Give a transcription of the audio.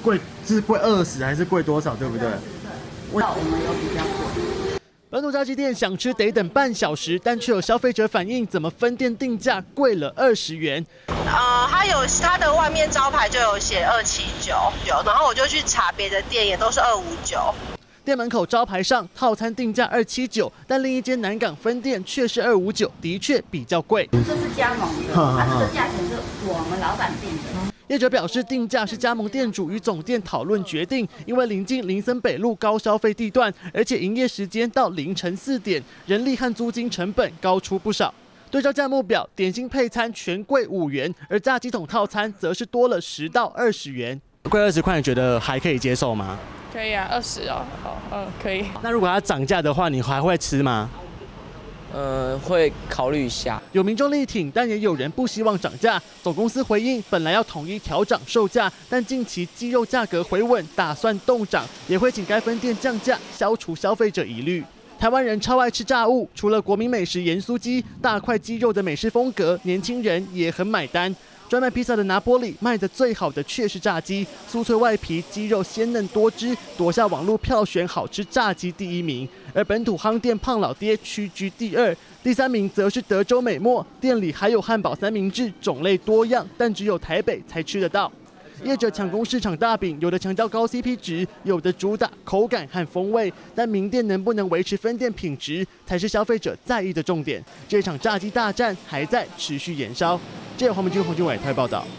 贵是贵20还是贵多少，对不对？ 我们有比较贵。 本土炸鸡店想吃得等半小时，但却有消费者反映，怎么分店定价贵了20元？ 它的外面招牌就有写279，然后我就去查别的店，也都是259。 店门口招牌上套餐定价279，但另一间南港分店却是259，的确比较贵。 这是加盟的，这个价钱是我们老板定的。 业者表示，定价是加盟店主与总店讨论决定，因为临近林森北路高消费地段，而且营业时间到凌晨4点，人力和租金成本高出不少。对照价目表，点心配餐全贵5元，而炸鸡桶套餐则是多了10到20元。贵20块，你觉得还可以接受吗？ 可以啊，20哦，好，可以。 那如果它涨价的话，你还会吃吗？ 会考虑一下。 有民众力挺，但也有人不希望涨价。总公司回应，本来要统一调涨售价，但近期鸡肉价格回稳，打算冻涨，也会请该分店降价，消除消费者疑虑。台湾人超爱吃炸物，除了国民美食盐酥鸡、大块鸡肉的美式风格，年轻人也很买单。 专卖披萨的拿坡里卖得最好的却是炸鸡，酥脆外皮，鸡肉鲜嫩多汁，夺下网络票选好吃炸鸡第1名。而本土夯店胖老爹屈居第2，第3名则是德州美墨，店里还有汉堡三明治，种类多样，但只有台北才吃得到。业者抢攻市场大饼，有的强调高 CP 值，有的主打口感和风味，但名店能不能维持分店品质，才是消费者在意的重点。这场炸鸡大战还在持续延烧。记者黄明君、洪俊伟台报道。